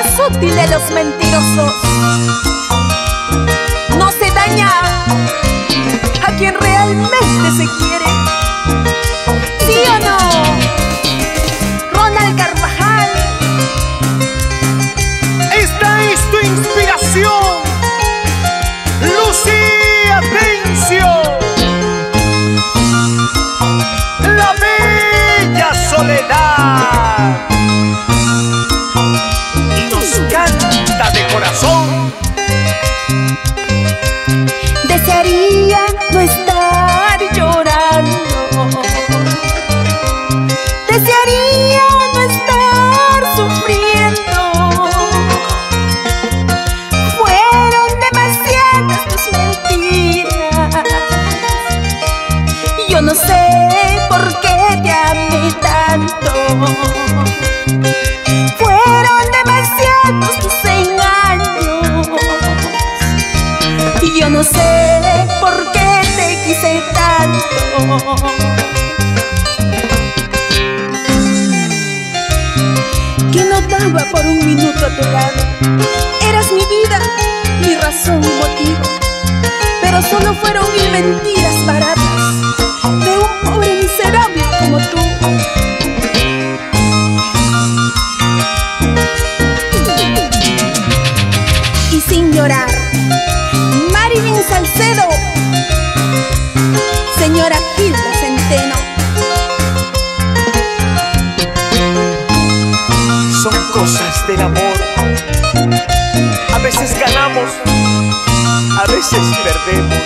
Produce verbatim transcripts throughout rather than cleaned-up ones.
útil de los mentirosos. No se daña a quien realmente se quiere. ¿Sí o no? Ronald Carvajal. Esta es tu inspiración, Lucía Tencio. La bella soledad. Y nos canta de corazón. Desearía no estar llorando. Desearía no estar sufriendo. Fueron demasiadas tus mentiras. Yo no sé por qué te amé tanto. Fueron demasiados tus engaños. Y yo no sé por qué te quise tanto. Que no daba por un minuto a tu lado. Eras mi vida, mi razón y motivo. Pero solo fueron mil mentiras baratas de un pobre miserable como tú. Y sin llorar, Marilyn Salcedo, señora Hilda Centeno. Son cosas del amor. A veces ganamos, a veces perdemos.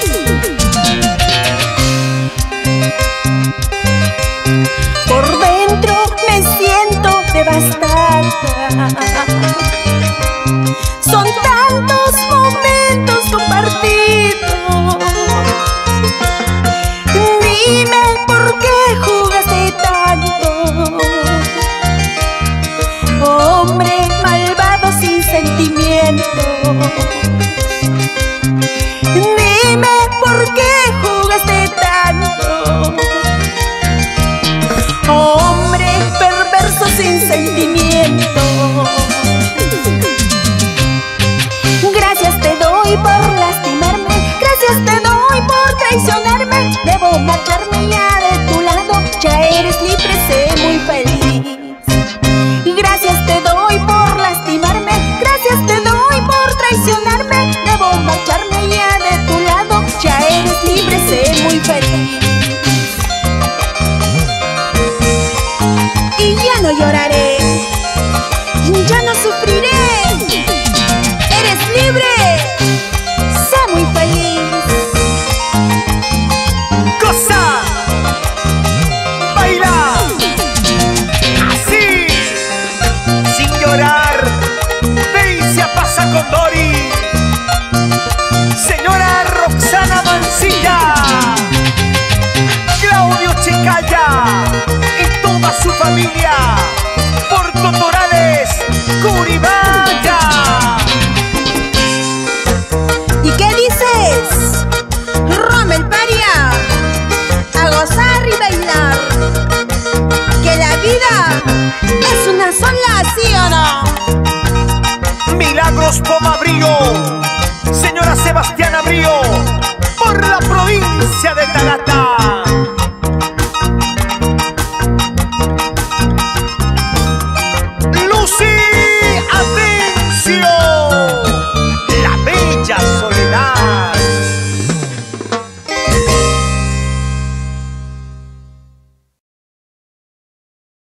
Por dentro me siento devastada. Son tantos momentos compartidos. Dime por qué jugaste tanto. Hombre malvado sin sentimientos. Dime por qué jugaste tanto. Hombre perverso sin sentimiento. Gracias te doy por lastimarme. Gracias te doy por traicionarme. Debo marcharme ya de tu lado. Ya eres libre, sé muy feliz. Gracias te doy por lastimarme. Gracias te doy por traicionarme. Debo marcharme ya de tu lado. Ya eres libre, sé muy feliz. Y ya no lloraré, ya no sufriré. Eres libre, sé muy feliz. ¡Goza! ¡Baila! Así, sin llorar. Delicia pasa con Dori. Señora Roxana Mancilla, Claudio Chicaya y toda su familia. Puerto Torales, Curibaya. ¿Y qué dices? Rommel Paria, a gozar y bailar. Que la vida es una sola, ¿sí o no? Milagros Pomabrío, señora Sebastiana Brío.